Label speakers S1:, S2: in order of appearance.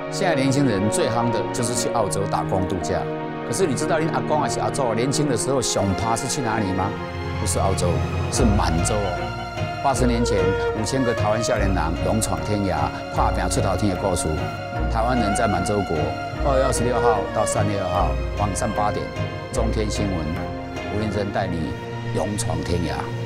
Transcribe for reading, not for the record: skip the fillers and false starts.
S1: 现在年轻人最夯的就是去澳洲打工度假。可是你知道，你阿公还是阿祖年轻的时候上趴是去哪里吗？不是澳洲，是满洲哦。80年前，5000个台湾少年郎勇闯天涯，打拼出头天的故事。台湾人在满洲国，2月26号到3月2号晚上8点，中天新闻，吴林真带你勇闯天涯。